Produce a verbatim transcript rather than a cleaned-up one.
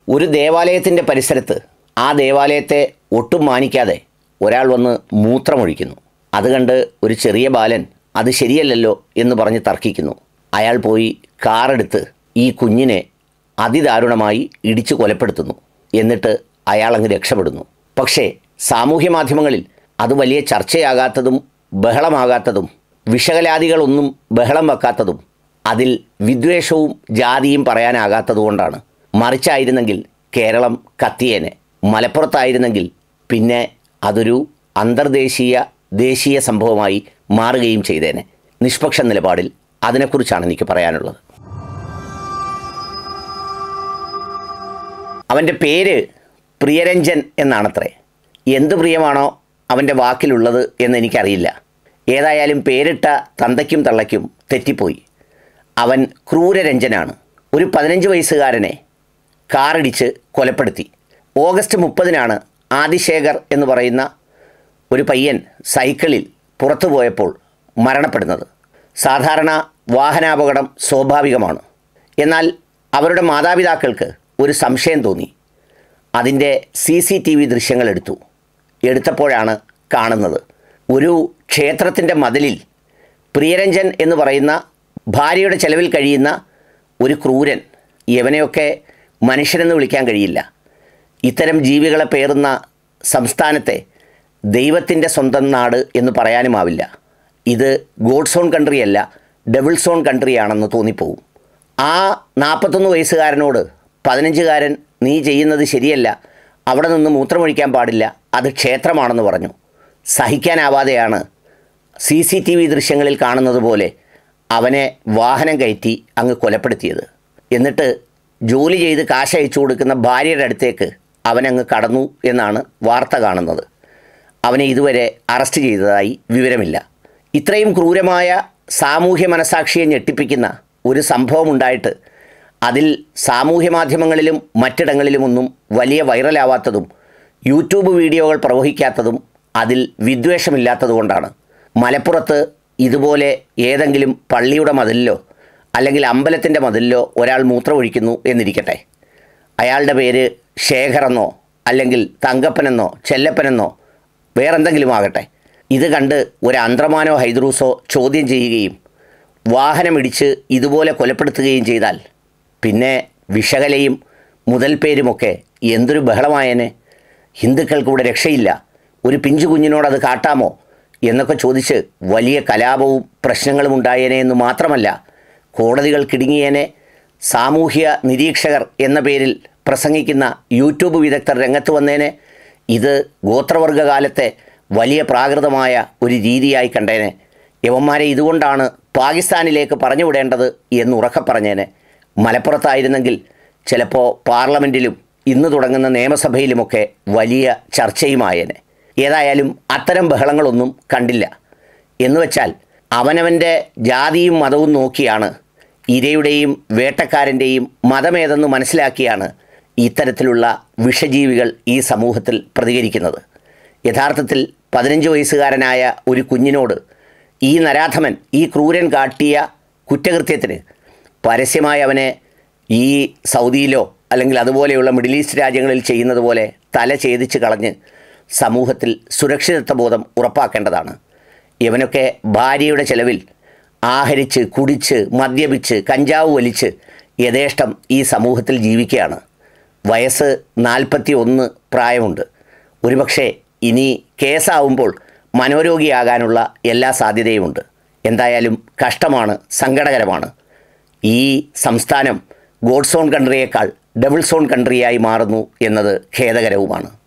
ഒരു ദേവാലയത്തിൻ്റെ പരിസരത്ത് ആ ദേവാലയത്തെ ഒട്ടും മാനിക്കാതെ ഒരാൾ വന്ന് മൂത്രമൊഴിക്കുന്നു. അത് കണ്ട് ഒരു ചെറിയ ബാലൻ അത് ശരിയല്ലല്ലോ എന്ന് പറഞ്ഞ് തർക്കിക്കുന്നു. അയാൾ പോയി കാറെടുത്ത് ഈ കുഞ്ഞിനെ അതിദാരുണമായി ഇടിച്ചു കൊലപ്പെടുത്തുന്നു. എന്നിട്ട് അയാൾ അങ്ങ് രക്ഷപ്പെടുന്നു. പക്ഷേ സാമൂഹ്യ മാധ്യമങ്ങളിൽ അത് വലിയ ചർച്ചയാകാത്തതും ബഹളമാകാത്തതും വിഷകലാദികളൊന്നും ബഹളം വെക്കാത്തതും അതിൽ വിദ്വേഷവും ജാതിയും പറയാനാകാത്തതുകൊണ്ടാണ്. മറിച്ചായിരുന്നെങ്കിൽ കേരളം കത്തിയേനെ. മലപ്പുറത്തായിരുന്നെങ്കിൽ പിന്നെ അതൊരു അന്തർദേശീയ ദേശീയ സംഭവമായി മാറുകയും ചെയ്തേനെ. നിഷ്പക്ഷ നിലപാടിൽ അതിനെക്കുറിച്ചാണ് എനിക്ക് പറയാനുള്ളത്. അവൻ്റെ പേര് പ്രിയരഞ്ജൻ എന്നാണത്രേ. എന്ത് പ്രിയമാണോ അവൻ്റെ വാക്കിലുള്ളത് എന്നെനിക്കറിയില്ല. ഏതായാലും പേരിട്ട തന്തയ്ക്കും തള്ളയ്ക്കും തെറ്റിപ്പോയി. അവൻ ക്രൂരരഞ്ജനാണ്. ഒരു പതിനഞ്ച് വയസ്സുകാരനെ കാറിടിച്ച് കൊലപ്പെടുത്തി. ഓഗസ്റ്റ് മുപ്പതിനാണ് ആദിശേഖർ എന്ന് പറയുന്ന ഒരു പയ്യൻ സൈക്കിളിൽ പുറത്തു പോയപ്പോൾ മരണപ്പെടുന്നത്. സാധാരണ വാഹനാപകടം സ്വാഭാവികമാണ്. എന്നാൽ അവരുടെ മാതാപിതാക്കൾക്ക് ഒരു സംശയം തോന്നി. അതിൻ്റെ സി സി ടി വി ദൃശ്യങ്ങൾ എടുത്തു. എടുത്തപ്പോഴാണ് കാണുന്നത് ഒരു ക്ഷേത്രത്തിൻ്റെ മതിലിൽ പ്രിയരഞ്ജൻ എന്ന് പറയുന്ന ഭാര്യയുടെ ചെലവിൽ കഴിയുന്ന ഒരു ക്രൂരൻ. യവനെയൊക്കെ മനുഷ്യരെന്ന് വിളിക്കാൻ കഴിയില്ല. ഇത്തരം ജീവികളെ പേറുന്ന സംസ്ഥാനത്തെ ദൈവത്തിൻ്റെ സ്വന്തം നാട് എന്ന് പറയാനുമാവില്ല. ഇത് ഗോഡ് സോൺ കൺട്രിയല്ല, ഡബിൾ സോൺ കൺട്രിയാണെന്ന് തോന്നിപ്പോവും. ആ നാൽപ്പത്തൊന്ന് വയസ്സുകാരനോട് പതിനഞ്ചുകാരൻ നീ ചെയ്യുന്നത് ശരിയല്ല, അവിടെ നിന്ന് മൂത്രമൊഴിക്കാൻ പാടില്ല, അത് ക്ഷേത്രമാണെന്ന് പറഞ്ഞു. സഹിക്കാനാവാതെയാണ് സി സി ടി വി ദൃശ്യങ്ങളിൽ കാണുന്നത് പോലെ അവനെ വാഹനം കയറ്റി അങ്ങ് കൊലപ്പെടുത്തിയത്. എന്നിട്ട് ജോലി ചെയ്ത് കാശ് അയച്ചു കൊടുക്കുന്ന ഭാര്യയുടെ അടുത്തേക്ക് അവനങ്ങ് കടന്നു എന്നാണ് വാർത്ത കാണുന്നത്. അവനെ ഇതുവരെ അറസ്റ്റ് ചെയ്തതായി വിവരമില്ല. ഇത്രയും ക്രൂരമായ സാമൂഹ്യ മനസാക്ഷിയെ ഞെട്ടിപ്പിക്കുന്ന ഒരു സംഭവം ഉണ്ടായിട്ട് അതിൽ സാമൂഹ്യ മാധ്യമങ്ങളിലും മറ്റിടങ്ങളിലുമൊന്നും വലിയ വൈറലാവാത്തതും യൂട്യൂബ് വീഡിയോകൾ പ്രവഹിക്കാത്തതും അതിൽ വിദ്വേഷമില്ലാത്തതുകൊണ്ടാണ്. മലപ്പുറത്ത് ഇതുപോലെ ഏതെങ്കിലും പള്ളിയുടെ മതിലിലോ അല്ലെങ്കിൽ അമ്പലത്തിൻ്റെ മതിലിലോ ഒരാൾ മൂത്രമൊഴിക്കുന്നു എന്നിരിക്കട്ടെ. അയാളുടെ പേര് ശേഖറെന്നോ അല്ലെങ്കിൽ തങ്കപ്പനെന്നോ ചെല്ലപ്പനെന്നോ വേറെന്തെങ്കിലും ആകട്ടെ. ഇത് കണ്ട് ഒരു അന്ത്രമാനോ ഹൈദ്രൂസോ ചോദ്യം ചെയ്യുകയും വാഹനമിടിച്ച് ഇതുപോലെ കൊലപ്പെടുത്തുകയും ചെയ്താൽ പിന്നെ വിഷകലയും മുതൽ പേരുമൊക്കെ എന്തൊരു ബഹളമായേനെ. ഹിന്ദുക്കൾക്കിവിടെ രക്ഷയില്ല, ഒരു പിഞ്ചു കുഞ്ഞിനോടത് കാട്ടാമോ എന്നൊക്കെ ചോദിച്ച് വലിയ കലാപവും പ്രശ്നങ്ങളും ഉണ്ടായേനെ എന്ന് മാത്രമല്ല, കോടതികൾ കിടുങ്ങിയേനെ. സാമൂഹ്യ നിരീക്ഷകർ എന്ന പേരിൽ പ്രസംഗിക്കുന്ന യൂട്യൂബ് വിദഗ്ധർ രംഗത്ത് വന്നേനെ. ഇത് ഗോത്രവർഗകാലത്തെ വലിയ പ്രാകൃതമായ ഒരു രീതിയായി കണ്ടേനെ. യവന്മാരെ ഇതുകൊണ്ടാണ് പാകിസ്ഥാനിലേക്ക് പറഞ്ഞുവിടേണ്ടത് എന്ന് ഉറക്കെ പറഞ്ഞേനെ. മലപ്പുറത്തായിരുന്നെങ്കിൽ ചിലപ്പോൾ പാർലമെൻറ്റിലും ഇന്ന് തുടങ്ങുന്ന നിയമസഭയിലുമൊക്കെ വലിയ ചർച്ചയുമായേനെ. ഏതായാലും അത്തരം ബഹളങ്ങളൊന്നും കണ്ടില്ല. എന്നുവെച്ചാൽ അവനവൻ്റെ ജാതിയും മതവും നോക്കിയാണ്, ഇരയുടെയും വേട്ടക്കാരൻ്റെയും മതമേതെന്ന് മനസ്സിലാക്കിയാണ് ഇത്തരത്തിലുള്ള വിഷജീവികൾ ഈ സമൂഹത്തിൽ പ്രതികരിക്കുന്നത്. യഥാർത്ഥത്തിൽ പതിനഞ്ച് വയസ്സുകാരനായ ഒരു കുഞ്ഞിനോട് ഈ നരാധമൻ, ഈ ക്രൂരൻ കാട്ടിയ കുറ്റകൃത്യത്തിന് പരസ്യമായി അവനെ ഈ സൗദിയിലോ അല്ലെങ്കിൽ അതുപോലെയുള്ള മിഡിൽ ഈസ്റ്റ് രാജ്യങ്ങളിൽ ചെയ്യുന്നത് പോലെ തല ഛേദിച്ച് കളഞ്ഞ് സമൂഹത്തിൽ സുരക്ഷിതത്വ ബോധം ഉറപ്പാക്കേണ്ടതാണ്. ഇവനൊക്കെ ഭാര്യയുടെ ചെലവിൽ ആഹരിച്ച് കുടിച്ച് മദ്യപിച്ച് കഞ്ചാവ് വലിച്ച് യഥേഷ്ടം ഈ സമൂഹത്തിൽ ജീവിക്കുകയാണ്. വയസ്സ് നാൽപ്പത്തി ഒന്ന് പ്രായമുണ്ട്. ഒരുപക്ഷെ ഇനി കേസാവുമ്പോൾ മനോരോഗിയാകാനുള്ള എല്ലാ സാധ്യതയുമുണ്ട്. എന്തായാലും കഷ്ടമാണ്, സങ്കടകരമാണ്. ഈ സംസ്ഥാനം ഗോഡ് സോൺ കൺട്രിയേക്കാൾ ഡബിൾ സോൺ കൺട്രിയായി മാറുന്നു എന്നത് ഖേദകരവുമാണ്.